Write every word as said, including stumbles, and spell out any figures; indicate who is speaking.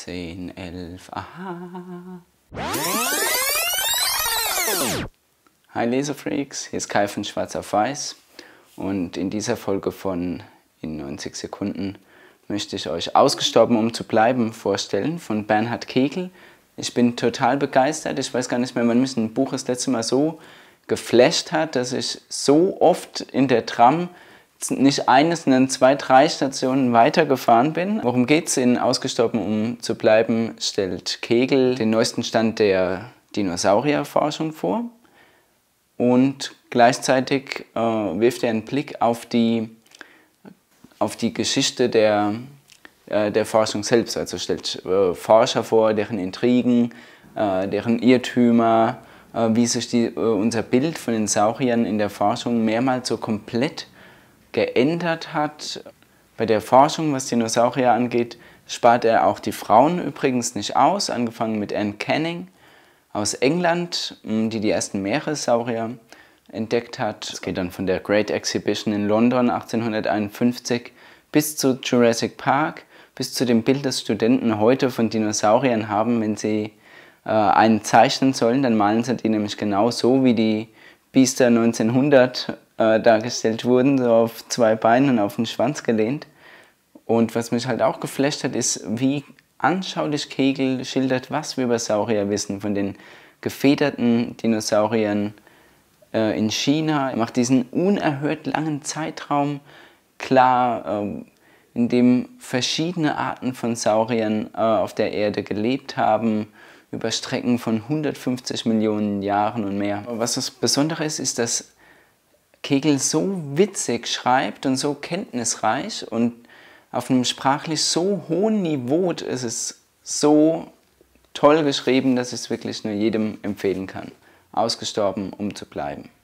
Speaker 1: zehn, elf, aha. Hi Lesefreaks, hier ist Kai von Schwarz auf Weiß und in dieser Folge von In neunzig Sekunden möchte ich euch Ausgestorben, um zu bleiben vorstellen von Bernhard Kegel. Ich bin total begeistert, ich weiß gar nicht mehr, wann mich ein Buch das letzte Mal so geflasht hat, dass ich so oft in der Tram nicht eine, sondern zwei, drei Stationen weitergefahren bin. Worum geht es in Ausgestorben, um zu bleiben, stellt Kegel den neuesten Stand der Dinosaurierforschung vor und gleichzeitig äh, wirft er einen Blick auf die, auf die Geschichte der, äh, der Forschung selbst, also stellt äh, Forscher vor, deren Intrigen, äh, deren Irrtümer, äh, wie sich die, äh, unser Bild von den Sauriern in der Forschung mehrmals so komplett geändert hat. Bei der Forschung, was Dinosaurier angeht, spart er auch die Frauen übrigens nicht aus, angefangen mit Anne Canning aus England, die die ersten Meeressaurier entdeckt hat. Es geht dann von der Great Exhibition in London achtzehnhunderteinundfünfzig bis zu Jurassic Park, bis zu dem Bild, das Studenten heute von Dinosauriern haben. Wenn sie äh, einen zeichnen sollen, dann malen sie die nämlich genau so, wie die Biester neunzehnhundert äh, dargestellt wurden, so auf zwei Beinen und auf den Schwanz gelehnt. Und was mich halt auch geflasht hat, ist, wie anschaulich Kegel schildert, was wir über Saurier wissen, von den gefederten Dinosauriern äh, in China. Er macht diesen unerhört langen Zeitraum klar, äh, in dem verschiedene Arten von Sauriern äh, auf der Erde gelebt haben, über Strecken von hundertfünfzig Millionen Jahren und mehr. Aber was das Besondere ist, ist, dass Kegel so witzig schreibt und so kenntnisreich und auf einem sprachlich so hohen Niveau ist es so toll geschrieben, dass ich es wirklich nur jedem empfehlen kann. Ausgestorben, um zu bleiben.